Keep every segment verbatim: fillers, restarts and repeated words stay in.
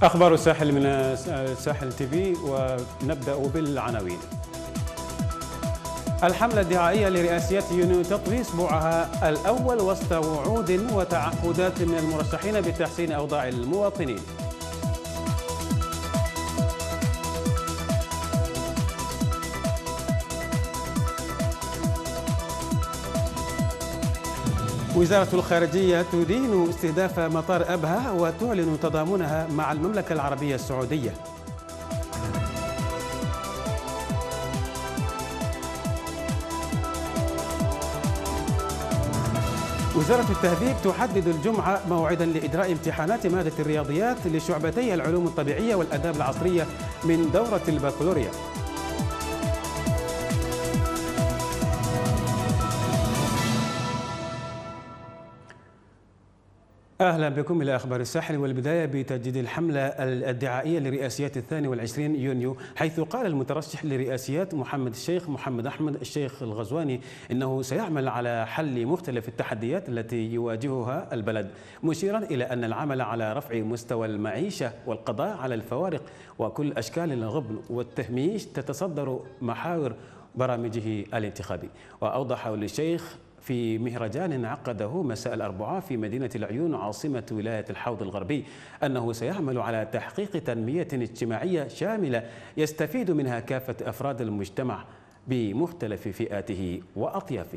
أخبار الساحل من الساحل تي في، ونبدأ بالعناوين. الحملة الدعائية لرئاسية يونيو تطوي أسبوعها الأول وسط وعود وتعهدات من المرشحين بتحسين أوضاع المواطنين. وزارة الخارجية تدين استهداف مطار أبها وتعلن تضامنها مع المملكة العربية السعودية. وزارة التهذيب تحدد الجمعة موعدا لإجراء امتحانات مادة الرياضيات لشعبتي العلوم الطبيعية والآداب العصرية من دورة البكالوريا. أهلا بكم إلى أخبار الساحل، والبداية بتجديد الحملة الدعائية لرئاسيات الثاني والعشرين يونيو، حيث قال المترشح لرئاسيات محمد الشيخ محمد أحمد الشيخ الغزواني إنه سيعمل على حل مختلف التحديات التي يواجهها البلد، مشيرا إلى أن العمل على رفع مستوى المعيشة والقضاء على الفوارق وكل أشكال الغبن والتهميش تتصدر محاور برامجه الانتخابي. وأوضح للشيخ في مهرجان عقده مساء الأربعاء في مدينة العيون عاصمة ولاية الحوض الغربي أنه سيعمل على تحقيق تنمية اجتماعية شاملة يستفيد منها كافة أفراد المجتمع بمختلف فئاته وأطيافه.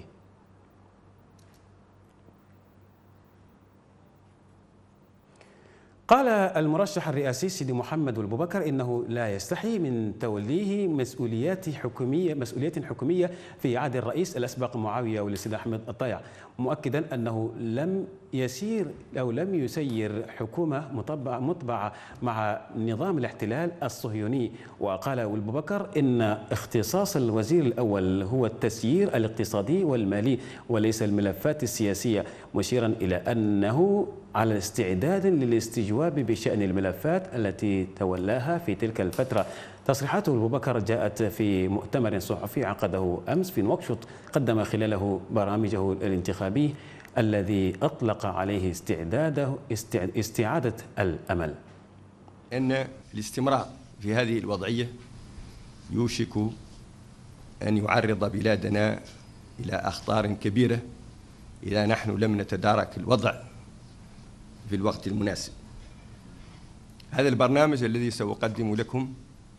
قال المرشح الرئاسي سيدي محمد أبو بكر إنه لا يستحي من توليه مسؤوليات حكومية مسؤوليات حكومية في عهد الرئيس الأسبق معاوية والسيد أحمد الطيع، مؤكدا أنه لم يسير أو لم يسير حكومة مطبعة مطبعة مع نظام الاحتلال الصهيوني. وقال أبو بكر إن اختصاص الوزير الأول هو التسيير الاقتصادي والمالي وليس الملفات السياسية، مشيرا إلى أنه على استعداد للاستجواب بشأن الملفات التي تولاها في تلك الفترة. تصريحات أبو بكر جاءت في مؤتمر صحفي عقده أمس في نواكشوط قدم خلاله برامجه الانتخابي الذي أطلق عليه استعداده استعادة الأمل. أن الاستمرار في هذه الوضعية يوشك أن يعرض بلادنا إلى أخطار كبيرة إذا نحن لم نتدارك الوضع في الوقت المناسب. هذا البرنامج الذي سأقدم لكم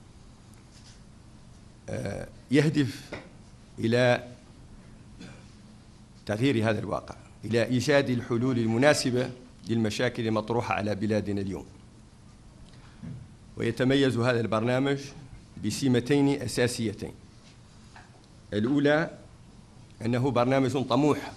يهدف إلى تغيير هذا الواقع، إلى إيجاد الحلول المناسبة للمشاكل المطروحة على بلادنا اليوم. ويتميز هذا البرنامج بسمتين أساسيتين. الأولى أنه برنامج طموح.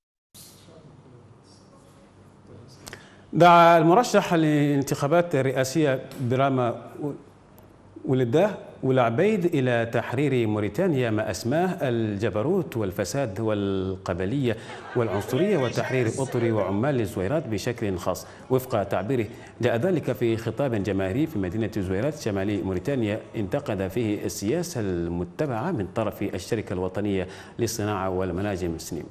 دعا المرشح للانتخابات الرئاسية براما ولده والعبيد إلى تحرير موريتانيا ما أسماه الجبروت والفساد والقبلية والعنصرية وتحرير أطري وعمال الزويرات بشكل خاص. وفق تعبيره جاء ذلك في خطاب جماهيري في مدينة الزويرات شمالي موريتانيا انتقد فيه السياسة المتبعة من طرف الشركة الوطنية للصناعة والمناجم سنيم.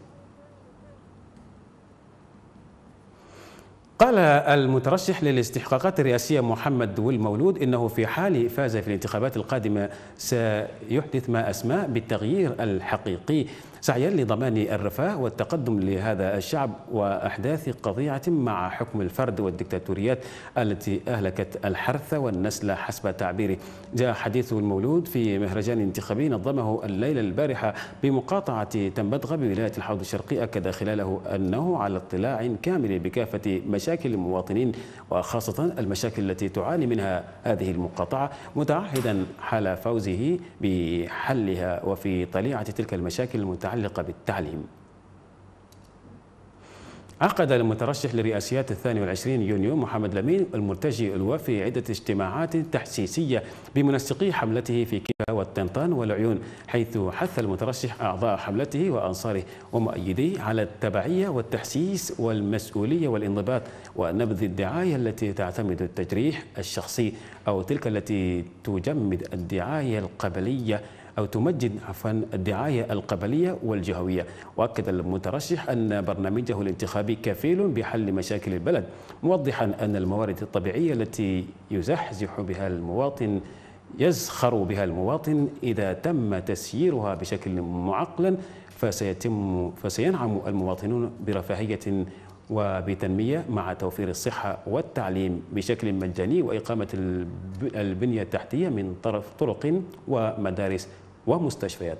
قال المترشح للاستحقاقات الرئاسية محمد والمولود إنه في حال فاز في الانتخابات القادمة سيحدث ما أسماه بالتغيير الحقيقي سعيا لضمان الرفاه والتقدم لهذا الشعب وأحداث قضية مع حكم الفرد والدكتاتوريات التي أهلكت الحرث والنسل حسب تعبيره. جاء حديث المولود في مهرجان انتخابي نظمه الليلة البارحة بمقاطعة تنبدغ بولاية الحوض الشرقي، أكد خلاله أنه على اطلاع كامل بكافة مشاكل المواطنين وخاصة المشاكل التي تعاني منها هذه المقاطعة، متعهدا حال فوزه بحلها وفي طليعة تلك المشاكل المتعلقة بالتعليم. عقد المترشح لرئاسيات الثاني والعشرين يونيو محمد لمين المرتجي الوفي عدة اجتماعات تحسيسية بمنسقي حملته في كيفا والطنطان والعيون، حيث حث المترشح أعضاء حملته وأنصاره ومؤيديه على التبعية والتحسيس والمسؤولية والانضباط ونبذ الدعاية التي تعتمد التجريح الشخصي أو تلك التي تجمد الدعاية القبلية أو تمجد عفوا الدعاية القبلية والجهوية. وأكد المترشح أن برنامجه الانتخابي كفيل بحل مشاكل البلد، موضحا أن الموارد الطبيعية التي يزحزح بها المواطن يزخر بها المواطن إذا تم تسييرها بشكل معقل فسيتم فسينعم المواطنون برفاهية وبتنمية مع توفير الصحة والتعليم بشكل مجاني وإقامة البنية التحتية من طرف طرق ومدارس ومستشفيات.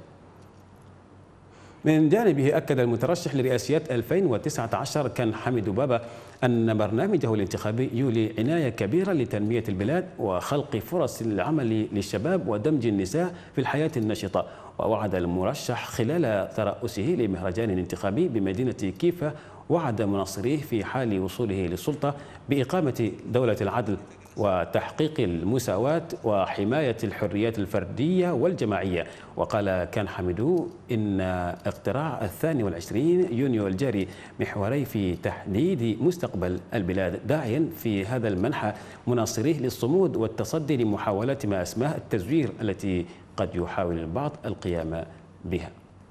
من جانبه أكد المترشح لرئاسيات ألفين وتسعة عشر كان حمد بابا أن برنامجه الانتخابي يولي عناية كبيرة لتنمية البلاد وخلق فرص العمل للشباب ودمج النساء في الحياة النشطة. ووعد المرشح خلال ترأسه لمهرجان انتخابي بمدينة كيفا وعد مناصريه في حال وصوله للسلطة بإقامة دولة العدل وتحقيق المساواة وحماية الحريات الفردية والجماعية. وقال كان حمدو إن اقتراع الثاني والعشرين يونيو الجاري محوري في تحديد مستقبل البلاد، داعيا في هذا المنحى مناصريه للصمود والتصدي لمحاولات ما أسماه التزوير التي قد يحاول البعض القيام بها.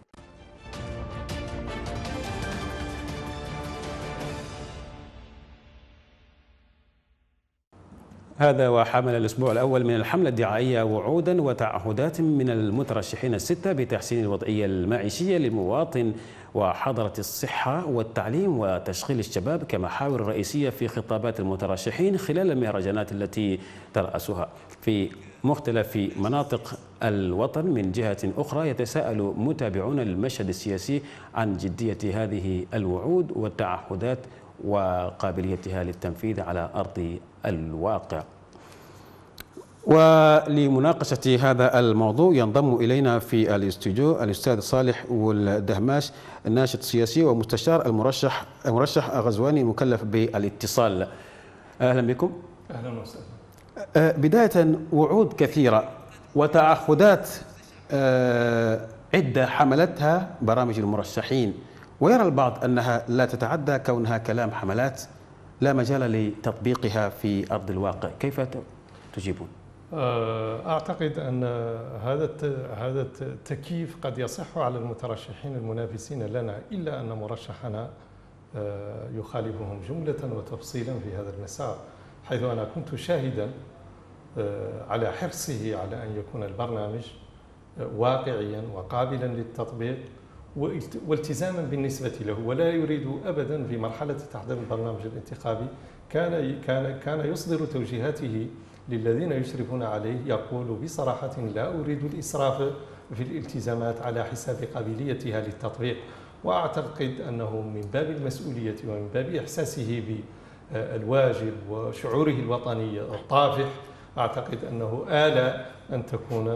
هذا وحمل الأسبوع الأول من الحملة الدعائية وعودا وتعهدات من المترشحين الستة بتحسين الوضعية المعيشية للمواطن وحضرة الصحة والتعليم وتشغيل الشباب كمحاور رئيسية في خطابات المترشحين خلال المهرجانات التي ترأسها في مختلف مناطق الوطن. من جهة أخرى يتساءل متابعون المشهد السياسي عن جدية هذه الوعود والتعهدات وقابليتها للتنفيذ على أرض الواقع. ولمناقشة هذا الموضوع ينضم إلينا في الاستوديو الأستاذ صالح والدهماش، الناشط السياسي ومستشار المرشح المرشح غزواني مكلف بالاتصال. أهلا بكم. أهلا وسهلا. بداية، وعود كثيرة وتعهدات عدة حملتها برامج المرشحين، ويرى البعض أنها لا تتعدى كونها كلام حملات لا مجال لتطبيقها في أرض الواقع، كيف تجيبون؟ أعتقد أن هذا هذا التكييف قد يصح على المترشحين المنافسين لنا، إلا أن مرشحنا يخالفهم جملة وتفصيلا في هذا المسار، حيث أنا كنت شاهدا على حرصه على أن يكون البرنامج واقعيا وقابلا للتطبيق والتزاما بالنسبة له، ولا يريد أبدا في مرحلة تحضير البرنامج الانتخابي كان كان كان يصدر توجيهاته للذين يشرفون عليه، يقول بصراحة لا أريد الإسراف في الالتزامات على حساب قابليتها للتطبيق. وأعتقد أنه من باب المسؤولية ومن باب إحساسه بالواجب وشعوره الوطني الطافح، أعتقد أنه آل أن تكون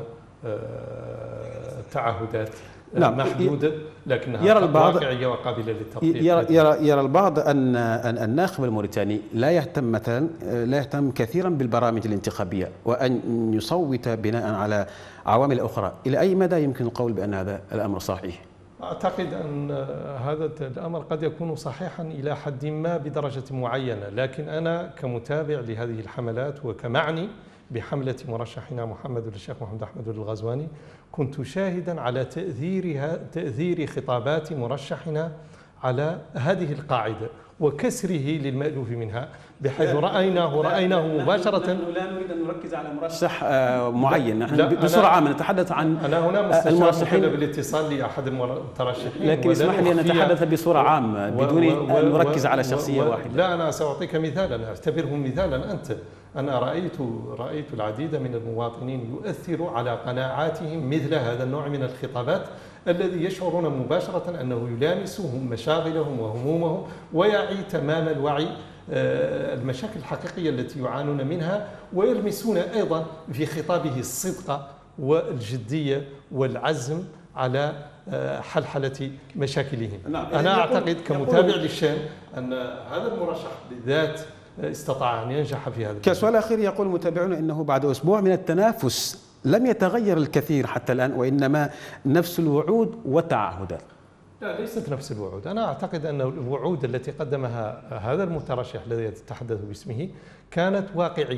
تعهدات نعم محدودة لكنها يرى البعض واقعية وقابلة للتطبيق. يرى, يرى, يرى البعض أن الناخب الموريتاني لا يهتم مثلا لا يهتم كثيرا بالبرامج الانتخابية وأن يصوت بناء على عوامل أخرى. إلى أي مدى يمكن القول بأن هذا الأمر صحيح؟ أعتقد أن هذا الأمر قد يكون صحيحا إلى حد ما بدرجة معينة، لكن أنا كمتابع لهذه الحملات وكمعني بحملة مرشحنا محمد الشيخ محمد أحمد الغزواني كنت شاهدا على تأثيرها تأثير خطابات مرشحنا على هذه القاعدة وكسره للمألوف منها، بحيث رأيناه رأيناه مباشرة. لا نريد أن نركز على مرشح معين، نحن بسرعة عامة نتحدث عن أنا هنا المرشحين بالاتصال لأحد المترشحين، لكن اسمح لي أن نتحدث بصورة عامة بدون أن نركز على شخصية واحدة. لا، أنا سأعطيك مثالا، اعتبره مثالا أنت. أنا رأيت رأيت العديد من المواطنين يؤثر على قناعاتهم مثل هذا النوع من الخطابات الذي يشعرون مباشرة أنه يلامسهم مشاغلهم وهمومهم ويعي تمام الوعي المشاكل الحقيقية التي يعانون منها، ويلمسون أيضا في خطابه الصدق والجدية والعزم على حلحلة مشاكلهم. أنا أعتقد كمتابع للشأن أن هذا المرشح بالذات استطاع أن ينجح في هذا. كسؤال أخير، يقول متابعون أنه بعد أسبوع من التنافس لم يتغير الكثير حتى الآن، وإنما نفس الوعود والتعهدات. لا، ليست نفس الوعود. أنا أعتقد أن الوعود التي قدمها هذا المترشح الذي يتحدث باسمه كانت واقعية،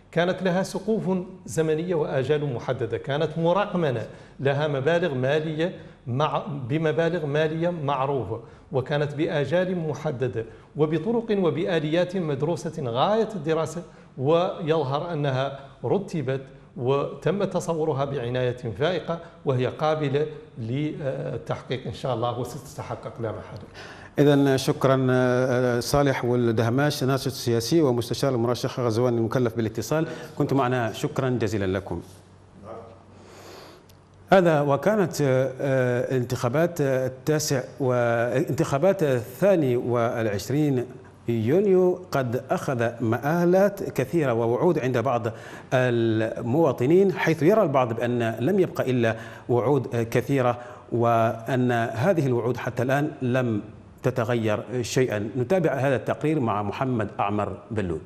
كانت لها سقوف زمنية وآجال محددة، كانت مرقمنة، لها مبالغ مالية مع بمبالغ مالية معروفة، وكانت بآجال محددة وبطرق وبآليات مدروسة غاية الدراسة، ويظهر أنها رتبت وتم تصورها بعناية فائقة، وهي قابلة للتحقيق إن شاء الله وستتحقق لا محالة. إذا شكرا صالح ولد هماش، ناشط سياسي ومستشار المرشح غزواني المكلف بالاتصال، كنت معنا، شكرا جزيلا لكم. هذا وكانت انتخابات التاسع وانتخابات الثاني والعشرين يونيو قد أخذ مآلات كثيرة ووعود عند بعض المواطنين، حيث يرى البعض بأن لم يبقى إلا وعود كثيرة، وأن هذه الوعود حتى الآن لم تتغير شيئا. نتابع هذا التقرير مع محمد أعمر بلول.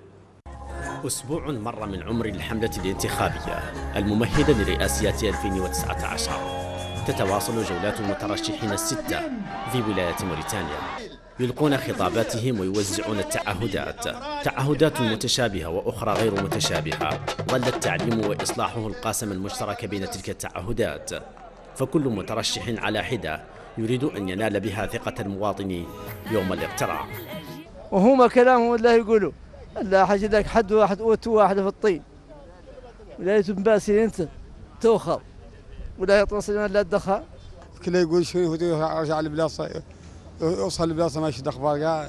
أسبوع مر من عمر الحملة الانتخابية الممهدة لرئاسيات ألفين وتسعة عشر. تتواصل جولات المترشحين الستة في ولاية موريتانيا، يلقون خطاباتهم ويوزعون التعهدات، تعهدات متشابهة وأخرى غير متشابهة. ظل التعليم وإصلاحه القاسم المشترك بين تلك التعهدات، فكل مترشح على حدة يريد أن ينال بها ثقة المواطن يوم الاقتراع. وهما كلامهم لا يقولوا لا حاجة لك حد واحد أوتو واحدة في الطين، ولا يتنباسي أنت توخر ولا يتواصل لا الدخان. كله يقول شنو ارجع لبلاصه، اوصل لبلاصه ما يشد اخبار كاع،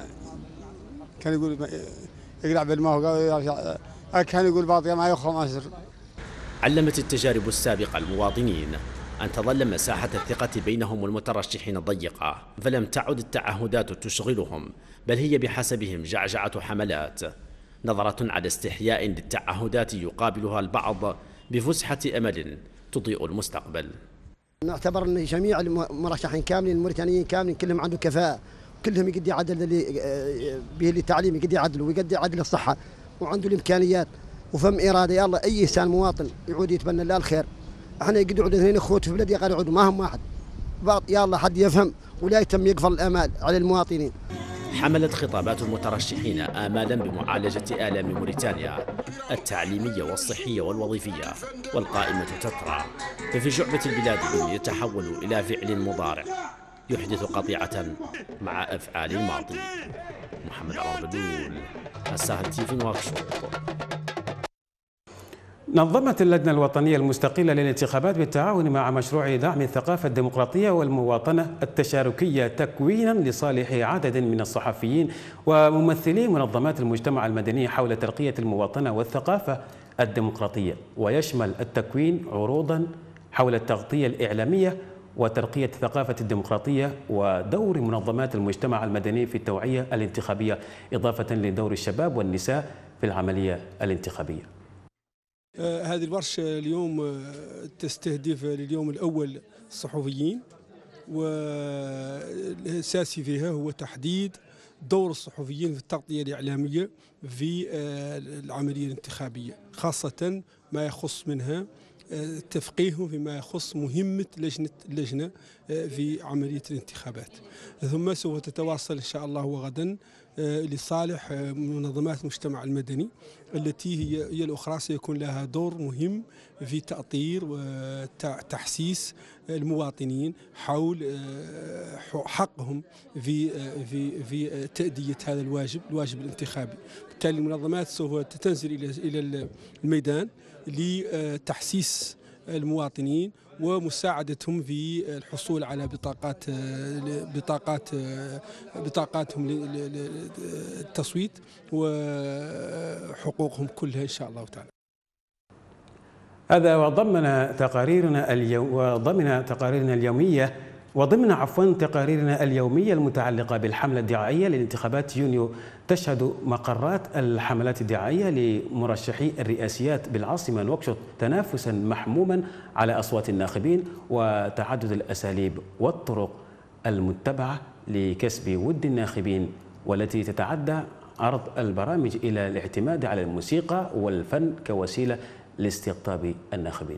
كان يقول يقلع بالماء ويرجع، كان يقول بعض ما يخرج ما يصير. علمت التجارب السابقة المواطنين أن تظل مساحة الثقة بينهم والمترشحين ضيقة، فلم تعد التعهدات تشغلهم، بل هي بحسبهم جعجعة حملات، نظرة على استحياء للتعهدات يقابلها البعض بفسحة أمل تضيء المستقبل. نعتبر أن جميع المرشحين كاملين الموريتانيين كاملين كلهم عنده كفاءة، كلهم يقدي عدل به للتعليم، يقدي عدل ويقدي عدل الصحة، وعنده الإمكانيات وفم إرادة. يلا أي إنسان مواطن يعود يتبنى الله الخير. احنا يقعدوا اثنين اخوت في بلد يقعدوا ما هم واحد، يلا حد يفهم ولا يتم يقفل الآمال على المواطنين. حملت خطابات المترشحين آمالا بمعالجة آلام موريتانيا التعليمية والصحية والوظيفية، والقائمة تترى، ففي جعبة البلاد يتحول إلى فعل مضارع يحدث قطيعة مع أفعال الماضي. محمد عمر بدول، الساهل تيفي نواكشوط. نظمت اللجنة الوطنية المستقلة للانتخابات بالتعاون مع مشروع دعم الثقافة الديمقراطية والمواطنة التشاركية تكوينا لصالح عدد من الصحفيين وممثلي منظمات المجتمع المدني حول ترقية المواطنة والثقافة الديمقراطية، ويشمل التكوين عروضا حول التغطية الإعلامية وترقية الثقافة الديمقراطية ودور منظمات المجتمع المدني في التوعية الانتخابية، إضافة لدور الشباب والنساء في العملية الانتخابية. هذه الورشة اليوم تستهدف لليوم الأول الصحفيين، والأساسي فيها هو تحديد دور الصحفيين في التغطية الإعلامية في العملية الانتخابية، خاصة ما يخص منها تفقيههم فيما يخص مهمة لجنة اللجنة في عملية الانتخابات. ثم سوف تتواصل إن شاء الله وغدا لصالح منظمات المجتمع المدني التي هي هي الأخرى سيكون لها دور مهم في تأطير وتحسيس المواطنين حول حقهم في في في تأدية هذا الواجب الواجب الانتخابي. بالتالي المنظمات سوف تنزل إلى إلى الميدان لتحسيس المواطنين ومساعدتهم في الحصول على بطاقات بطاقات بطاقاتهم للتصويت وحقوقهم كلها إن شاء الله تعالى. هذا وضمن تقاريرنا اليوم وضمن تقاريرنا اليومية وضمن عفوا تقاريرنا اليومية المتعلقة بالحملة الدعائية للانتخابات يونيو، تشهد مقرات الحملات الدعائية لمرشحي الرئاسيات بالعاصمة نواكشوط تنافسا محموما على أصوات الناخبين وتعدد الأساليب والطرق المتبعة لكسب ود الناخبين، والتي تتعدى عرض البرامج إلى الاعتماد على الموسيقى والفن كوسيلة لاستقطاب الناخبين.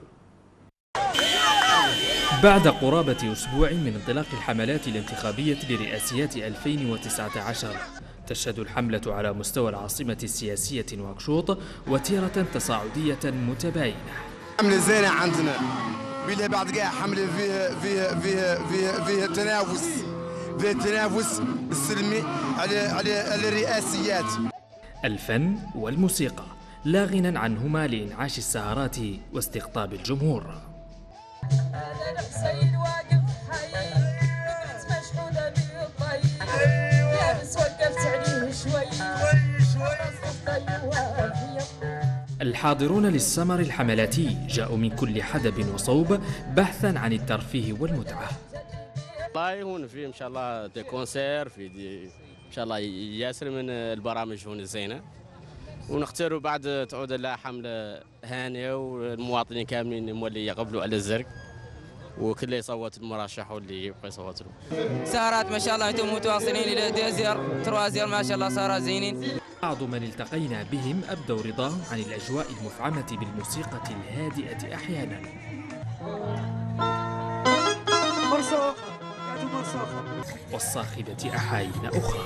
بعد قرابة أسبوع من انطلاق الحملات الانتخابية لرئاسيات ألفين وتسعة عشر، تشهد الحملة على مستوى العاصمة السياسية نواكشوط وتيرة تصاعدية متباينة. حملة زينة عندنا بلا بعد كاع حملة فيها فيها فيها فيها فيها تنافس فيها تنافس السلمي على على على الرئاسيات. الفن والموسيقى لا غنى عنهما لإنعاش السهرات واستقطاب الجمهور. الحاضرون للسمر الحملاتي جاءوا من كل حدب وصوب بحثا عن الترفيه والمتعة. والله هون في ان شاء الله دي كونسير في دي ان شاء الله ياسر من البرامج هون الزينه، ونختاروا بعد تعود لها حمله هانيه والمواطنين كاملين مولي يقبلوا على الزرق وكل يصوت المرشح واللي يبقى يصوت له. سهرات ما شاء الله انتم متواصلين الى ديزير تروازير ما شاء الله سهرات زينين. بعض من التقينا بهم أبدوا رضاهم عن الأجواء المفعمة بالموسيقى الهادئة أحيانا. والصاخبة أحايين أخرى.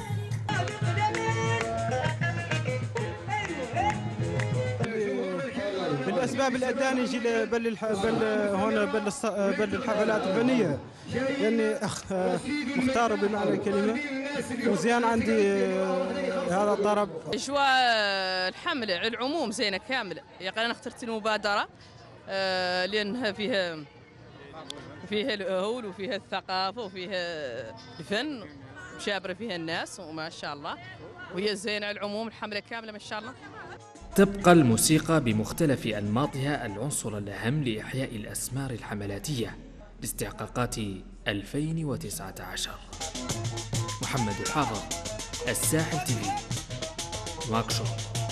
بالاسباب اللي اداني يجي بل الح... بل هنا بل الص... بل الحفلات الفنيه لاني أخ... مختار بمعنى الكلمه وزيان عندي هذا الطرب. اجواء الحمله على العموم زينه كامله، يعني انا اخترت المبادره لانها فيها فيها الهول وفيها الثقافه وفيها الفن مشابره فيها الناس وما شاء الله، وهي زينه على العموم الحمله كامله ما شاء الله. تبقى الموسيقى بمختلف أنماطها العنصر الأهم لإحياء الأسمار الحملاتية لاستحقاقات ألفين وتسعة عشر. محمد الحافظ، الساحل تيفي، نواكشوط.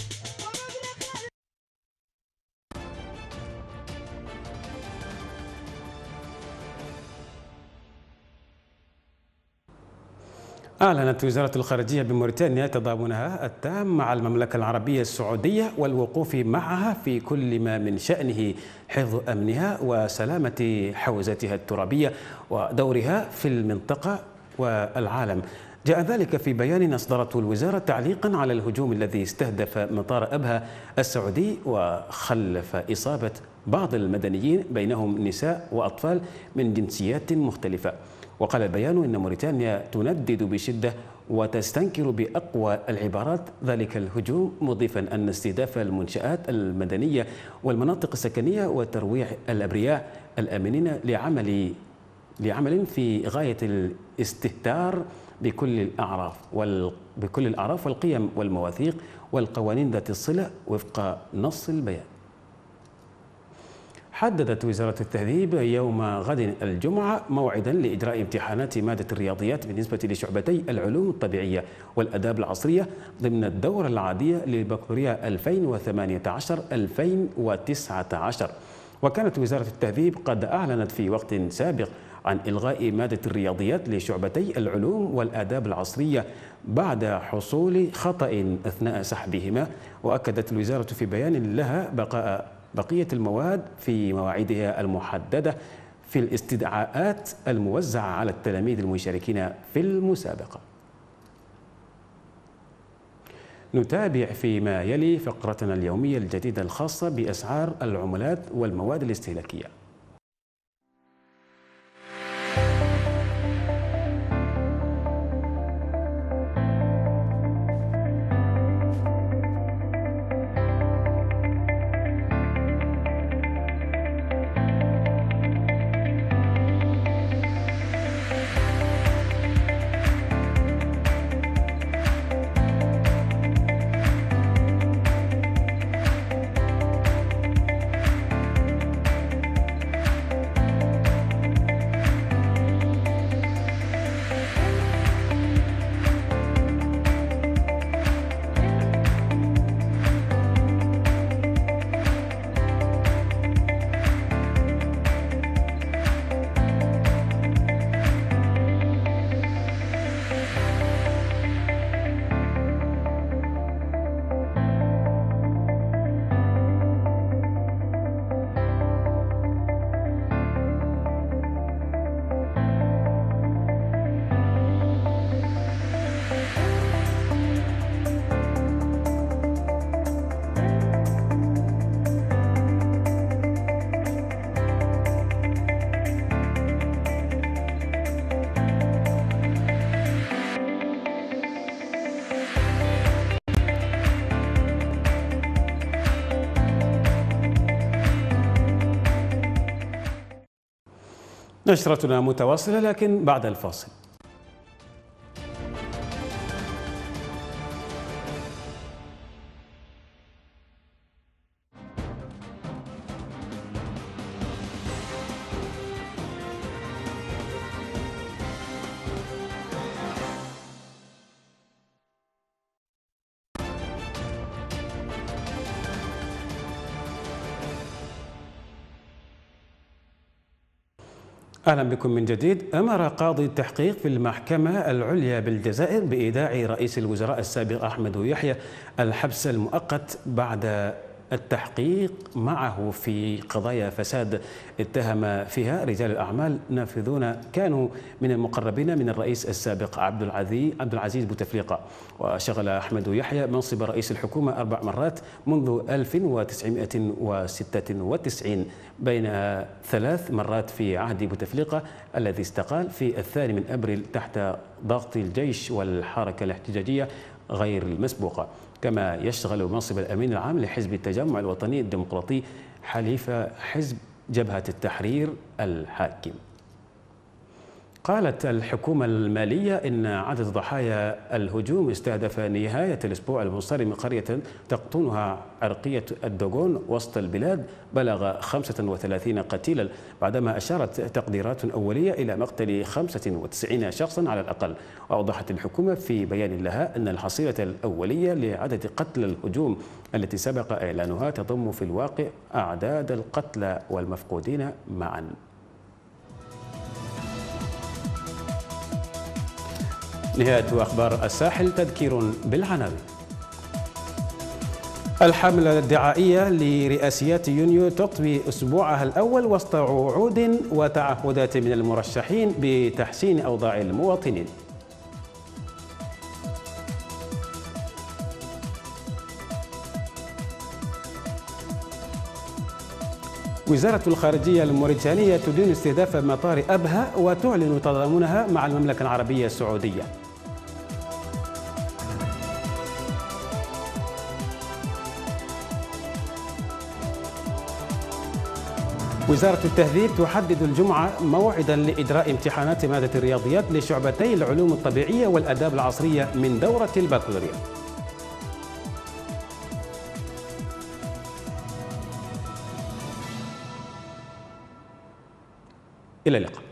أعلنت وزارة الخارجية بموريتانيا تضامنها التام مع المملكة العربية السعودية والوقوف معها في كل ما من شأنه حفظ أمنها وسلامة حوزتها الترابية ودورها في المنطقة والعالم. جاء ذلك في بيان أصدرته الوزارة تعليقا على الهجوم الذي استهدف مطار أبها السعودي وخلف إصابة بعض المدنيين بينهم نساء وأطفال من جنسيات مختلفة. وقال البيان إن موريتانيا تندد بشدة وتستنكر بأقوى العبارات ذلك الهجوم، مضيفا أن استهداف المنشآت المدنية والمناطق السكنية وترويع الأبرياء الآمنين لعمل لعمل في غاية الاستهتار بكل الأعراف بكل الأعراف والقيم والمواثيق والقوانين ذات الصلة وفق نص البيان. حددت وزارة التهذيب يوم غد الجمعة موعدا لإجراء امتحانات مادة الرياضيات بالنسبة لشعبتي العلوم الطبيعية والآداب العصرية ضمن الدورة العادية للبكالوريا ألفين وثمانية عشر ألفين وتسعة عشر. وكانت وزارة التهذيب قد أعلنت في وقت سابق عن إلغاء مادة الرياضيات لشعبتي العلوم والآداب العصرية بعد حصول خطأ أثناء سحبهما. وأكدت الوزارة في بيان لها بقاء بقية المواد في مواعيدها المحددة في الاستدعاءات الموزعة على التلاميذ المشاركين في المسابقة. نتابع فيما يلي فقرتنا اليومية الجديدة الخاصة بأسعار العملات والمواد الاستهلاكية. نشرتنا متواصلة لكن بعد الفاصل. أهلا بكم من جديد. أمر قاضي التحقيق في المحكمة العليا بالجزائر بإيداع رئيس الوزراء السابق أحمد يحيى الحبس المؤقت بعد التحقيق معه في قضايا فساد اتهم فيها رجال الأعمال نافذون كانوا من المقربين من الرئيس السابق عبد العزيز عبد العزيز بوتفليقة. وشغل أحمد يحيى منصب رئيس الحكومة أربع مرات منذ ألف وتسعمائة وستة وتسعين، بينها ثلاث مرات في عهد بوتفليقة الذي استقال في الثاني من أبريل تحت ضغط الجيش والحركة الاحتجاجية غير المسبوقة. كما يشتغل منصب الأمين العام لحزب التجمع الوطني الديمقراطي حليف حزب جبهة التحرير الحاكم. قالت الحكومة المالية إن عدد ضحايا الهجوم استهدف نهاية الأسبوع المنصرم قرية تقطنها عرقية الدوغون وسط البلاد بلغ خمسة وثلاثين قتيلا، بعدما أشارت تقديرات أولية إلى مقتل خمسة وتسعين شخصا على الأقل. وأوضحت الحكومة في بيان لها أن الحصيلة الأولية لعدد قتلى الهجوم التي سبق إعلانها تضم في الواقع أعداد القتلى والمفقودين معا. نهاية أخبار الساحل. تذكير بالعناوين. الحملة الدعائية لرئاسيات يونيو تطوي أسبوعها الأول وسط وعود وتعهدات من المرشحين بتحسين أوضاع المواطنين. وزارة الخارجية الموريتانية تدين استهداف مطار أبها وتعلن تضامنها مع المملكة العربية السعودية. وزارة التهذيب تحدد الجمعة موعدا لإجراء امتحانات مادة الرياضيات لشعبتي العلوم الطبيعية والآداب العصرية من دورة البكالوريا. إلى اللقاء.